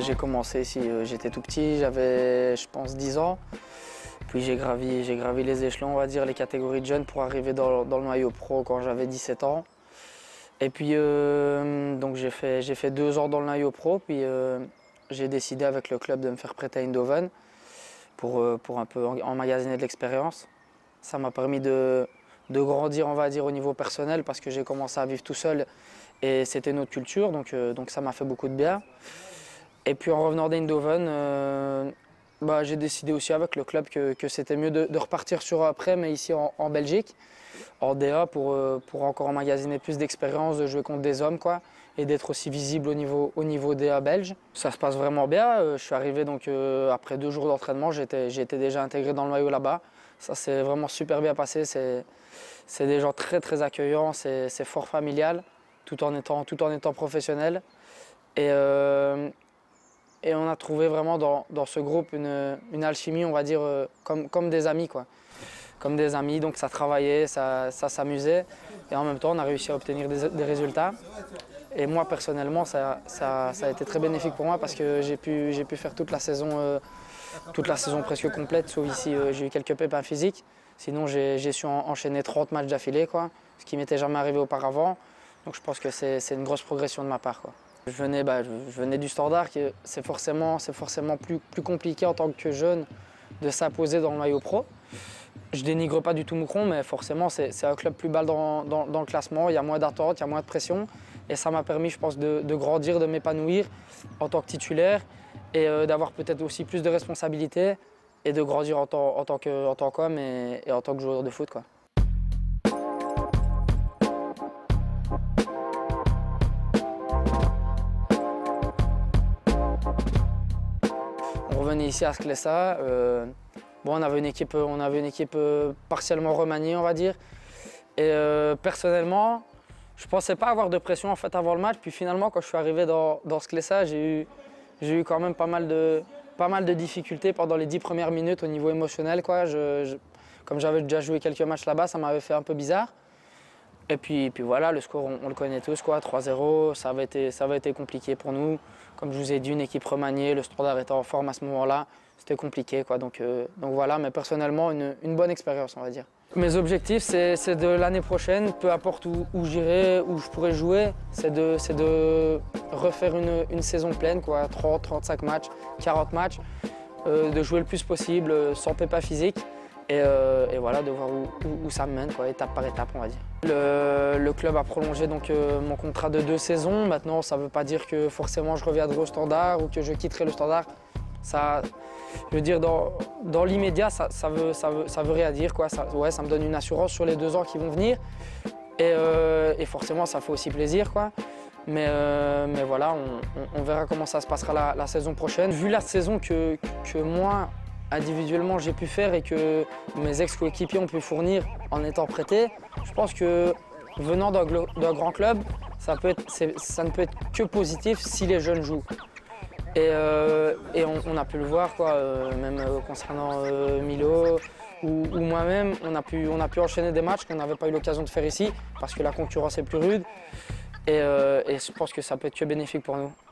J'ai commencé ici, j'étais tout petit, j'avais je pense 10 ans. Puis j'ai gravi les échelons, on va dire, les catégories de jeunes pour arriver dans le noyau pro quand j'avais 17 ans. Et puis donc j'ai fait 2 ans dans le noyau pro, puis j'ai décidé avec le club de me faire prêter à Eindhoven pour un peu emmagasiner de l'expérience. Ça m'a permis de grandir, on va dire, au niveau personnel parce que j'ai commencé à vivre tout seul et c'était notre culture, donc ça m'a fait beaucoup de bien. Et puis en revenant d'Eindhoven, j'ai décidé aussi avec le club que c'était mieux de repartir sur après, mais ici en Belgique, en DA, pour encore emmagasiner plus d'expérience, de jouer contre des hommes, quoi, et d'être aussi visible au niveau DA belge. Ça se passe vraiment bien. Je suis arrivé donc après 2 jours d'entraînement, j'étais déjà intégré dans le noyau là-bas. Ça s'est vraiment super bien passé. C'est des gens très très accueillants, c'est fort familial, tout en étant professionnel. Et on a trouvé vraiment dans ce groupe une alchimie, on va dire, comme des amis, quoi. Comme des amis, donc ça travaillait, ça s'amusait. Et en même temps, on a réussi à obtenir des résultats. Et moi, personnellement, ça a été très bénéfique pour moi parce que j'ai pu faire toute la saison presque complète, sauf ici, j'ai eu quelques pépins physiques. Sinon, j'ai su enchaîner 30 matchs d'affilée, quoi, ce qui m'était jamais arrivé auparavant. Donc je pense que c'est une grosse progression de ma part, quoi. Je venais du Standard, c'est forcément plus compliqué en tant que jeune de s'imposer dans le maillot pro. Je dénigre pas du tout Moucron, mais forcément c'est un club plus bas dans le classement, il y a moins d'attente, il y a moins de pression. Et ça m'a permis, je pense, de grandir, de m'épanouir en tant que titulaire et d'avoir peut-être aussi plus de responsabilités et de grandir en tant qu'homme et en tant que joueur de foot, quoi. On revenait ici à Sclessa. On avait une équipe partiellement remaniée, on va dire. Et personnellement, je ne pensais pas avoir de pression en fait avant le match. Puis finalement, quand je suis arrivé dans Sclessa, j'ai eu quand même pas mal de difficultés pendant les 10 premières minutes au niveau émotionnel, quoi. Comme j'avais déjà joué quelques matchs là-bas, ça m'avait fait un peu bizarre. Et puis voilà, le score, on le connaît tous, quoi, 3-0, ça avait été compliqué pour nous. Comme je vous ai dit, une équipe remaniée, le Standard était en forme à ce moment-là, c'était compliqué, quoi. Donc voilà, mais personnellement, une bonne expérience, on va dire. Mes objectifs, c'est de l'année prochaine, peu importe où j'irai, où je pourrai jouer, c'est de refaire une saison pleine, quoi, 30, 35 matchs, 40 matchs, de jouer le plus possible, sans pépin physique. Et voilà, de voir où ça me mène, quoi, étape par étape, on va dire. Le club a prolongé donc, mon contrat de 2 saisons. Maintenant, ça ne veut pas dire que forcément je reviendrai au Standard ou que je quitterai le Standard. Ça, je veux dire, dans l'immédiat, ça veut rien dire, quoi. Ça me donne une assurance sur les 2 ans qui vont venir. Et forcément, ça fait aussi plaisir, quoi. Mais voilà, on verra comment ça se passera la saison prochaine. Vu la saison que moi, individuellement j'ai pu faire et que mes ex-coéquipiers ont pu fournir en étant prêtés, je pense que venant d'un grand club, ça ne peut être que positif si les jeunes jouent. Et on a pu le voir, quoi, même concernant Milo ou moi-même, on a pu enchaîner des matchs qu'on n'avait pas eu l'occasion de faire ici parce que la concurrence est plus rude et je pense que ça peut être que bénéfique pour nous.